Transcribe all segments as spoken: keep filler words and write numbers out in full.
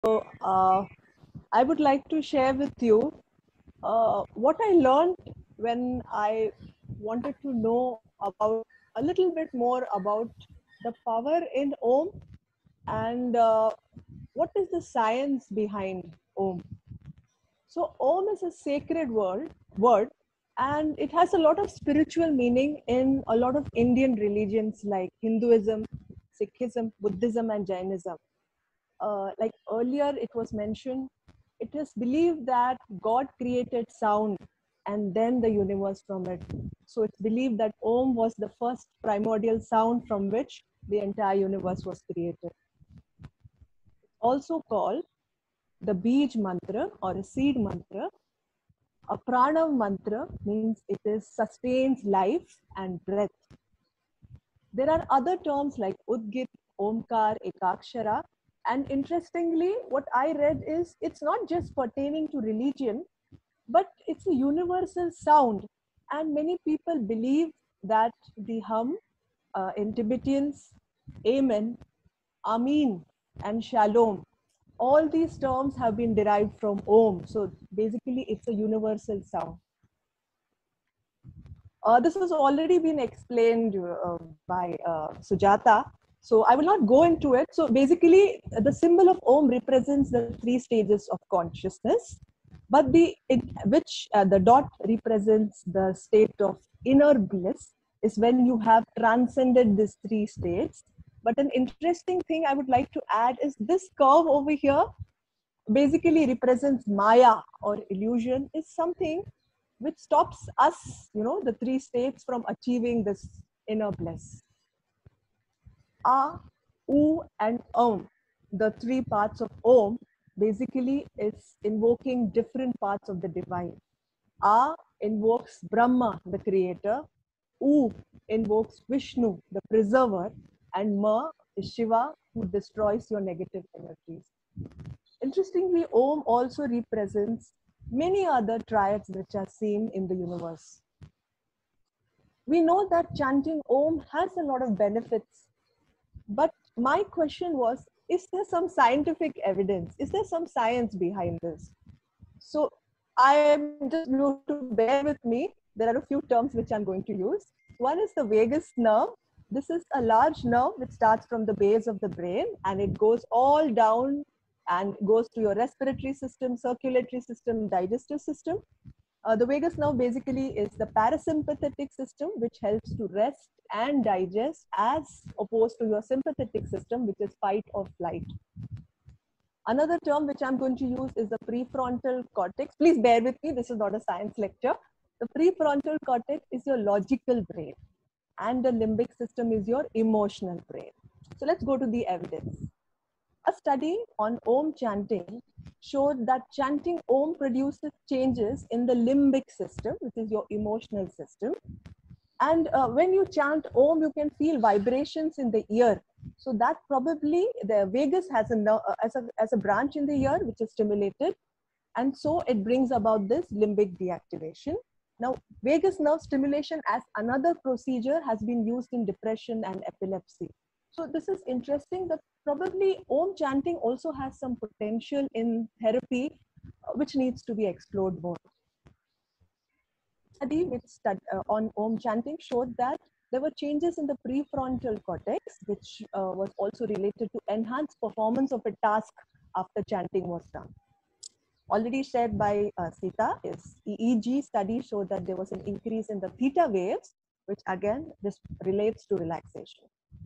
So, uh, I would like to share with you uh, what I learned when I wanted to know about a little bit more about the power in Om and uh, what is the science behind Om. So, Om is a sacred word, word, and it has a lot of spiritual meaning in a lot of Indian religions like Hinduism, Sikhism, Buddhism, and Jainism. Uh, like earlier it was mentioned, it is believed that God created sound and then the universe from it. So it's believed that Om was the first primordial sound from which the entire universe was created. Also called the Bij mantra or a seed mantra. A pranav mantra means it is sustains life and breath. There are other terms like Udgit, Omkar, Ekakshara. And interestingly, what I read is it's not just pertaining to religion, but it's a universal sound. And many people believe that the hum uh, in Tibetans, Amen, Amin, and Shalom, all these terms have been derived from Om. So basically, it's a universal sound. Uh, this has already been explained uh, by uh, Sujata. So I will not go into it. So basically, the symbol of Om represents the three stages of consciousness, but the it, which uh, the dot represents the state of inner bliss is when you have transcended these three states. But an interesting thing I would like to add is this curve over here basically represents Maya or illusion, is something which stops us, you know, the three states from achieving this inner bliss. A, U, and Om, the three parts of Om, basically is invoking different parts of the divine. A invokes Brahma, the creator. U invokes Vishnu, the preserver. And Ma is Shiva, who destroys your negative energies. Interestingly, Om also represents many other triads which are seen in the universe. We know that chanting Om has a lot of benefits, but my question was, is there some scientific evidence? Is there some science behind this? So I am just, you have to bear with me. There are a few terms which I'm going to use. One is the vagus nerve. This is a large nerve which starts from the base of the brain and it goes all down and goes to your respiratory system, circulatory system, digestive system. Uh, the vagus nerve basically is the parasympathetic system which helps to rest and digest as opposed to your sympathetic system which is fight or flight. Another term which I'm going to use is the prefrontal cortex. Please bear with me, this is not a science lecture. The prefrontal cortex is your logical brain and the limbic system is your emotional brain. So let's go to the evidence. A study on Om chanting showed that chanting Om produces changes in the limbic system, which is your emotional system. And uh, when you chant Om, you can feel vibrations in the ear. So that probably the vagus has a, uh, as, a, as a branch in the ear, which is stimulated. And so it brings about this limbic deactivation. Now, vagus nerve stimulation as another procedure has been used in depression and epilepsy. So this is interesting that probably Om chanting also has some potential in therapy, uh, which needs to be explored more. Study which stud, uh, on Om chanting showed that there were changes in the prefrontal cortex, which uh, was also related to enhanced performance of a task after chanting was done. Already shared by uh, Sita is E E G study showed that there was an increase in the theta waves, which again, this relates to relaxation.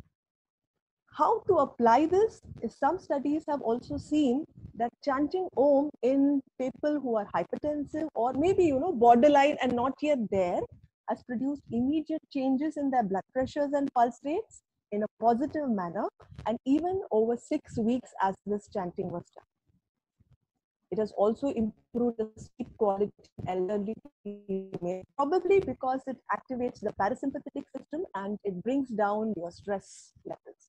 How to apply this is some studies have also seen that chanting Om in people who are hypertensive or maybe, you know, borderline and not yet there has produced immediate changes in their blood pressures and pulse rates in a positive manner and even over six weeks as this chanting was done. It has also improved the sleep quality in elderly females, probably because it activates the parasympathetic system and it brings down your stress levels.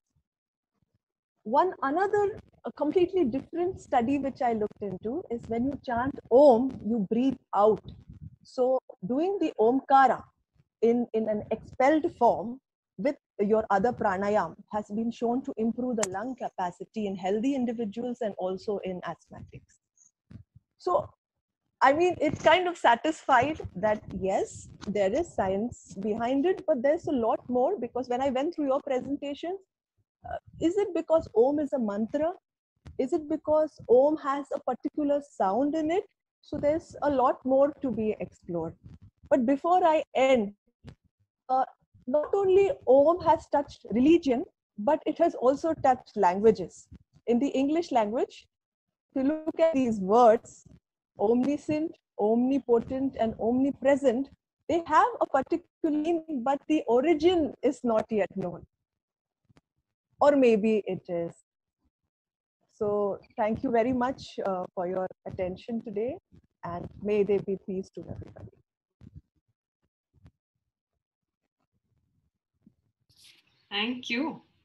One another a completely different study which I looked into is when you chant Om, you breathe out. So doing the Omkara in, in an expelled form with your other pranayam has been shown to improve the lung capacity in healthy individuals and also in asthmatics. So, I mean, it's kind of satisfied that yes, there is science behind it, but there's a lot more, because when I went through your presentation, uh, is it because Om is a mantra? Is it because Om has a particular sound in it? So there's a lot more to be explored. But before I end, uh, not only Om has touched religion, but it has also touched languages. In the English language, if you look at these words, omniscient, omnipotent, and omnipresent, they have a particular meaning, but the origin is not yet known. Or maybe it is. So thank you very much uh, for your attention today, and may there be peace to everybody. Thank you.